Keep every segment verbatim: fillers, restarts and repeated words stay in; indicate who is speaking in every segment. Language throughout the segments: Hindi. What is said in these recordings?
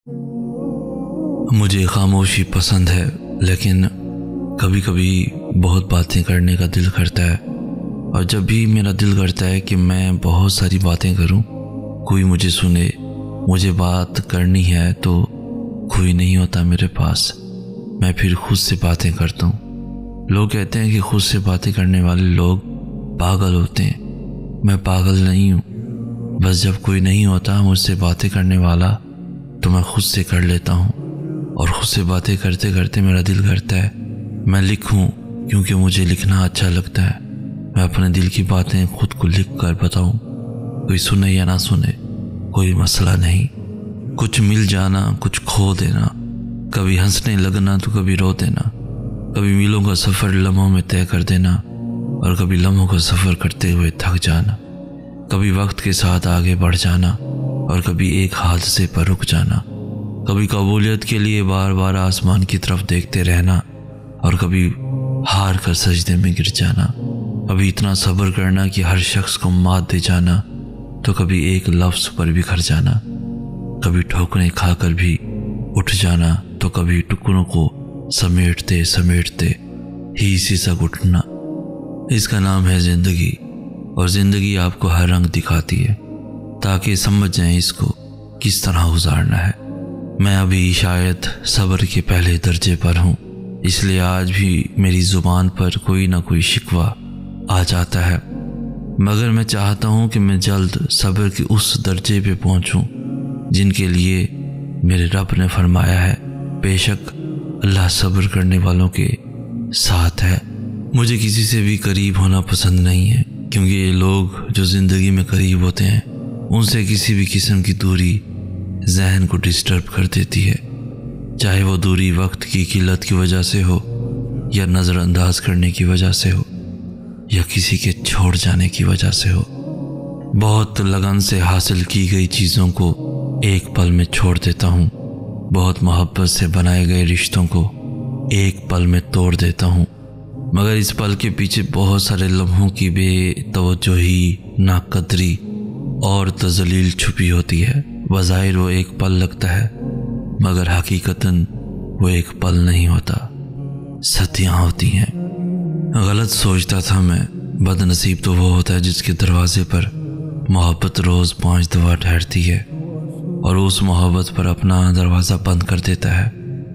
Speaker 1: मुझे खामोशी पसंद है, लेकिन कभी कभी बहुत बातें करने का दिल करता है। और जब भी मेरा दिल करता है कि मैं बहुत सारी बातें करूं, कोई मुझे सुने, मुझे बात करनी है, तो कोई नहीं होता मेरे पास। मैं फिर खुद से बातें करता हूं। लोग कहते हैं कि खुद से बातें करने वाले लोग पागल होते हैं। मैं पागल नहीं हूं, बस जब कोई नहीं होता मुझसे बातें करने वाला तो मैं खुद से कर लेता हूं। और खुद से बातें करते करते मेरा दिल करता है मैं लिखूं, क्योंकि मुझे लिखना अच्छा लगता है। मैं अपने दिल की बातें खुद को लिख कर बताऊं। कोई सुने या ना सुने, कोई मसला नहीं। कुछ मिल जाना, कुछ खो देना, कभी हंसने लगना तो कभी रो देना। कभी मीलों का सफ़र लम्हों में तय कर देना, और कभी लम्हों का सफ़र करते हुए थक जाना। कभी वक्त के साथ आगे बढ़ जाना, और कभी एक हादसे पर रुक जाना। कभी कबूलियत के लिए बार बार आसमान की तरफ देखते रहना, और कभी हार कर सजदे में गिर जाना। कभी इतना सब्र करना कि हर शख्स को मात दे जाना, तो कभी एक लफ्ज़ पर बिखर जाना। कभी ठोकरें खाकर भी उठ जाना, तो कभी टुकड़ों को समेटते समेटते ही सिसक उठना। इसका नाम है ज़िंदगी, और ज़िंदगी आपको हर रंग दिखाती है, ताकि समझ जाएं इसको किस तरह गुजारना है। मैं अभी शायद सब्र के पहले दर्जे पर हूँ, इसलिए आज भी मेरी ज़ुबान पर कोई ना कोई शिकवा आ जाता है। मगर मैं चाहता हूँ कि मैं जल्द सब्र के उस दर्जे पे पहुँचूँ जिनके लिए मेरे रब ने फरमाया है, बेशक अल्लाह सब्र करने वालों के साथ है। मुझे किसी से भी करीब होना पसंद नहीं है, क्योंकि ये लोग जो ज़िंदगी में करीब होते हैं उनसे किसी भी किस्म की दूरी जहन को डिस्टर्ब कर देती है। चाहे वो दूरी वक्त की किल्लत की वजह से हो, या नज़रअंदाज करने की वजह से हो, या किसी के छोड़ जाने की वजह से हो। बहुत लगन से हासिल की गई चीज़ों को एक पल में छोड़ देता हूँ। बहुत मोहब्बत से बनाए गए रिश्तों को एक पल में तोड़ देता हूँ। मगर इस पल के पीछे बहुत सारे लम्हों की बेतवज्जोही, नाकदरी और तज़लील छुपी होती है। बज़ाहिर वो एक पल लगता है, मगर हकीकतन वो एक पल नहीं होता, सदियाँ होती हैं। गलत सोचता था मैं, बदनसीब तो वो होता है जिसके दरवाजे पर मोहब्बत रोज़ पाँच दफ़ा ठहरती है और उस मोहब्बत पर अपना दरवाज़ा बंद कर देता है।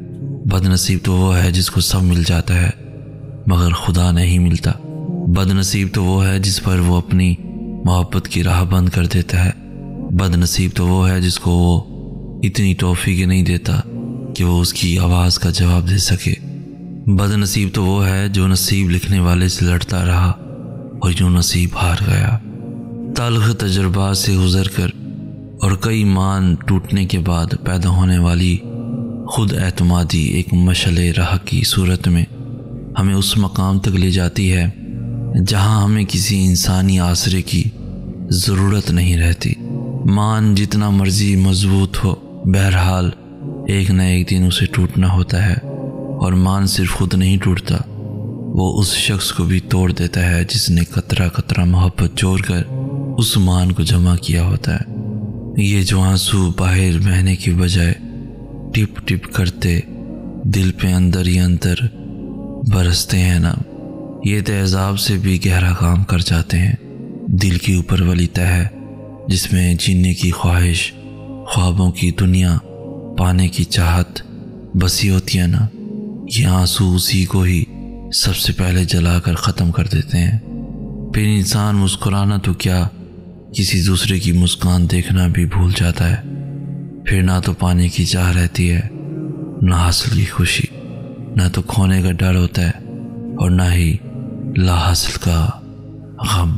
Speaker 1: बदनसीब तो वो है जिसको सब मिल जाता है मगर खुदा नहीं मिलता। बदनसीब तो वो है जिस पर वो अपनी मोहब्बत की राह बंद कर देता है। बदनसीब तो वो है जिसको वो इतनी तौफीक नहीं देता कि वो उसकी आवाज़ का जवाब दे सके। बदनसीब तो वो है जो नसीब लिखने वाले से लड़ता रहा और जो नसीब हार गया। तल्ख तजुर्बात से गुजर कर और कई मान टूटने के बाद पैदा होने वाली खुद एतमादी एक मशले राह की सूरत में हमें उस मकाम तक ले जाती है जहां हमें किसी इंसानी आसरे की ज़रूरत नहीं रहती। मान जितना मर्जी मजबूत हो, बहरहाल एक न एक दिन उसे टूटना होता है। और मान सिर्फ खुद नहीं टूटता, वो उस शख्स को भी तोड़ देता है जिसने कतरा कतरा मोहब्बत जोड़ कर उस मान को जमा किया होता है। ये जो आंसू बाहर बहने की बजाय टिप टिप करते दिल पे अंदर ही अंदर बरसते हैं ना, ये तेज़ाब से भी गहरा काम कर जाते हैं। दिल की ऊपर वाली तह जिसमें जीने की ख्वाहिश, ख्वाबों की दुनिया पाने की चाहत बसी होती है ना, ये आंसू उसी को ही सबसे पहले जलाकर ख़त्म कर देते हैं। फिर इंसान मुस्कुराना तो क्या, किसी दूसरे की मुस्कान देखना भी भूल जाता है। फिर ना तो पाने की चाह रहती है, ना हासिल की खुशी, ना तो खोने का डर होता है और ना ही ला हासिल का गम।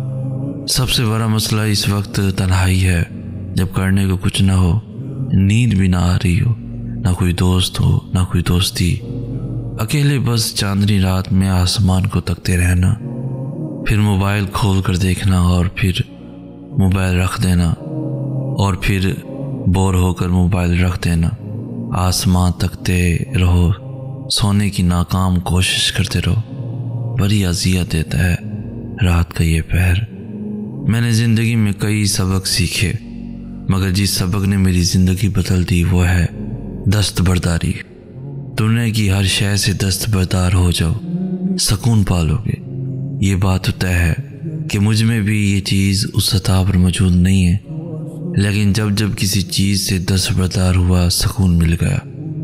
Speaker 1: सबसे बड़ा मसला इस वक्त तन्हाई है, जब करने को कुछ ना हो, नींद भी ना आ रही हो, ना कोई दोस्त हो ना कोई दोस्ती, अकेले बस चांदनी रात में आसमान को तकते रहना, फिर मोबाइल खोल कर देखना और फिर मोबाइल रख देना और फिर बोर होकर मोबाइल रख देना। आसमान तकते रहो, सोने की नाकाम कोशिश करते रहो। बड़ी अज़ियत देता है रात का ये पहर। मैंने ज़िंदगी में कई सबक सीखे मगर जिस सबक ने मेरी ज़िंदगी बदल दी वो है दस्तबरदारी। दुनिया की हर शय से दस्तबरदार हो जाओ, सुकून पालोगे। ये बात तय है कि मुझ में भी ये चीज़ उस सतह पर मौजूद नहीं है, लेकिन जब जब किसी चीज़ से दस्तबरदार हुआ सुकून मिल गया।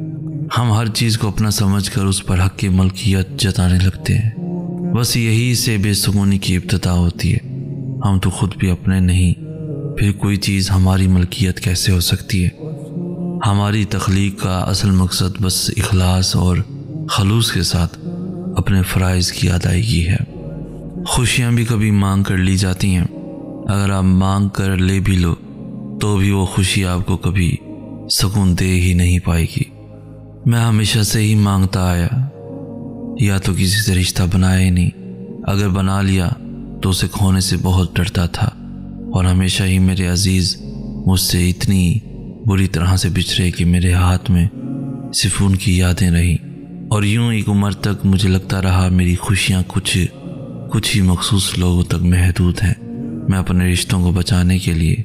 Speaker 1: हम हर चीज़ को अपना समझकर उस पर हक की मलकियत जताने लगते हैं। बस यही से बेसुकूनी की इब्तिदा होती है। हम तो खुद भी अपने नहीं, फिर कोई चीज़ हमारी मलकियत कैसे हो सकती है? हमारी तख्लीक का असल मकसद बस इखलास और खलूस के साथ अपने फ़राइज़ की अदायगी है। खुशियाँ भी कभी मांग कर ली जाती हैं। अगर आप मांग कर ले भी लो तो भी वो खुशी आपको कभी सुकून दे ही नहीं पाएगी। मैं हमेशा से ही मांगता आया, या तो किसी से रिश्ता बनाया ही नहीं, अगर बना लिया तो उसे खोने से बहुत डरता था, और हमेशा ही मेरे अजीज़ मुझसे इतनी बुरी तरह से बिछड़े कि मेरे हाथ में सिर्फ उनकी यादें रही। और यूं एक उम्र तक मुझे लगता रहा मेरी खुशियाँ कुछ कुछ ही मखसूस लोगों तक महदूद हैं। मैं अपने रिश्तों को बचाने के लिए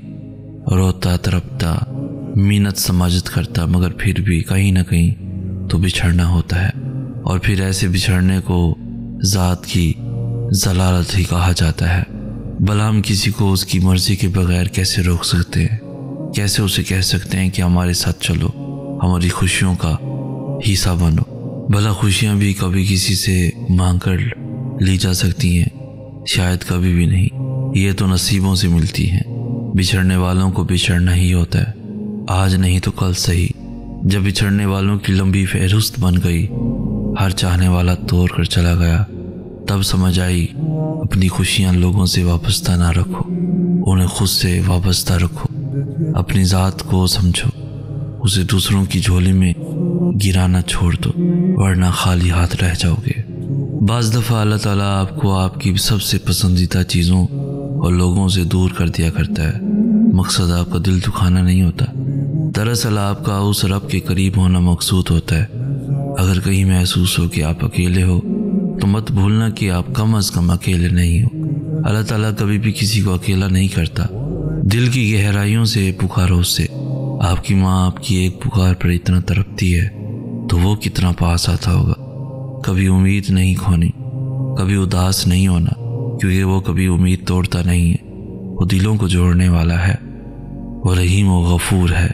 Speaker 1: रोता तड़पता मिन्नत समाजत करता, मगर फिर भी कहीं ना कहीं तो बिछड़ना होता है, और फिर ऐसे बिछड़ने को ज़ात की जलालत ही कहा जाता है। भला हम किसी को उसकी मर्जी के बगैर कैसे रोक सकते हैं? कैसे उसे कह सकते हैं कि हमारे साथ चलो, हमारी खुशियों का हिस्सा बनो? भला खुशियाँ भी कभी किसी से मांग कर ली जा सकती हैं? शायद कभी भी नहीं। ये तो नसीबों से मिलती हैं। बिछड़ने वालों को बिछड़ना ही होता है, आज नहीं तो कल सही। जब बिछड़ने वालों की लंबी फहरिस्त बन गई, हर चाहने वाला तोड़ कर चला गया, तब समझ आई अपनी खुशियाँ लोगों से वाबस्ता ना रखो, उन्हें खुद से वाबस्ता रखो। अपनी ज़ात को समझो, उसे दूसरों की झोली में गिराना छोड़ दो, वरना खाली हाथ रह जाओगे। बाज़ दफ़ा अल्लाह ताला आपको आपकी सबसे पसंदीदा चीज़ों और लोगों से दूर कर दिया करता है। मकसद आपका दिल दुखाना नहीं होता, दरअसल आपका उस रब के करीब होना मकसूद होता है। अगर कहीं महसूस हो कि आप अकेले हो तो मत भूलना कि आप कम अज़ कम अकेले नहीं हो। अल्लाह ताला कभी भी किसी को अकेला नहीं करता। दिल की गहराइयों से पुकारो उससे। आपकी माँ आपकी एक पुकार पर इतना तड़पती है तो वो कितना पास आता होगा। कभी उम्मीद नहीं खोनी, कभी उदास नहीं होना, क्योंकि वो कभी उम्मीद तोड़ता नहीं है। वो दिलों को जोड़ने वाला है, वो रहीम व गफूर है।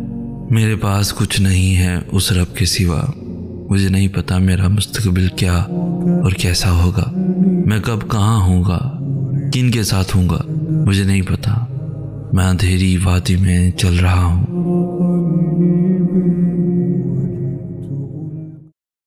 Speaker 1: मेरे पास कुछ नहीं है उस रब के सिवा। मुझे नहीं पता मेरा मुस्तकबिल क्या और कैसा होगा, मैं कब कहाँ हूँगा, किन के साथ हूँगा, मुझे नहीं पता। मैं अंधेरी वादी में चल रहा हूँ,